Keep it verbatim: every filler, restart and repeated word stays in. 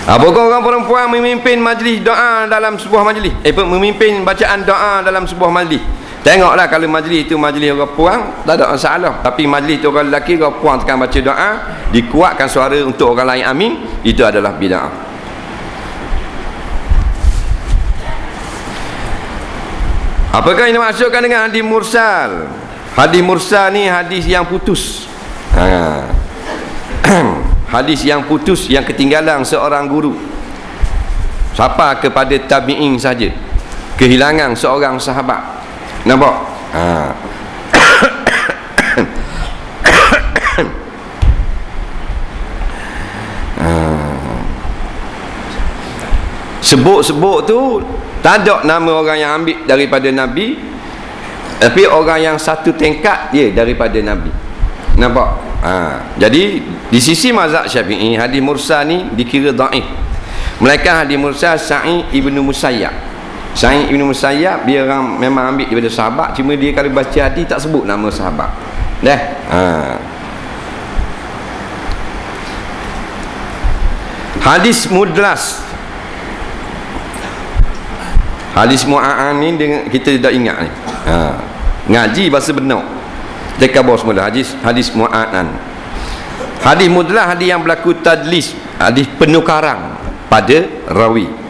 Apakah orang perempuan memimpin majlis doa dalam sebuah majlis, eh memimpin bacaan doa dalam sebuah majlis? Tengoklah kalau majlis itu majlis orang puang, tak ada masalah. Tapi majlis itu orang lelaki, orang puang tekan baca doa, dikuatkan suara untuk orang lain amin, itu adalah bid'ah. Apakah ini maksudkan dengan hadis mursal? Hadis mursal ni hadis yang putus. Ha. Hadis yang putus, yang ketinggalan seorang guru. Siapa kepada tabi'in saja. Kehilangan seorang sahabat. Nampak? Ha. Ha. Sebut-sebut tu tak ada nama orang yang ambil daripada Nabi, tapi orang yang satu tingkat dia daripada Nabi. Nampak? Ha. Jadi di sisi mazhab Syafi'i, hadis mursal ni dikira dhaif. Melainkan hadis mursal Sa'id ibnu Musayyab. Sa'id ibnu Musayyab dia orang memang ambil daripada sahabat, cuma dia kalau baca hadis tak sebut nama sahabat. Dah. Ha. Hadis mudlas. Hadis mu'a'an ni kita dah ingat ni. Ha. Ngaji bahasa benar. Kita kabur semula hadis hadis mu'a'an. Hadis mudlas hadis yang berlaku tadlis, hadis penukaran pada rawi.